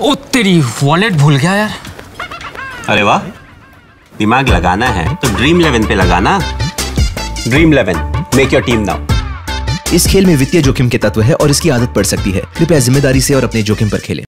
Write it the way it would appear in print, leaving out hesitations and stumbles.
ओ तेरी वॉलेट भूल गया यार। अरे वाह, दिमाग लगाना है तो ड्रीम 11 पे लगाना। Dream 11, make your team now. इस खेल में वित्तीय जोखिम के तत्व है और इसकी आदत पड़ सकती है। कृपया जिम्मेदारी से और अपने जोखिम पर खेलें।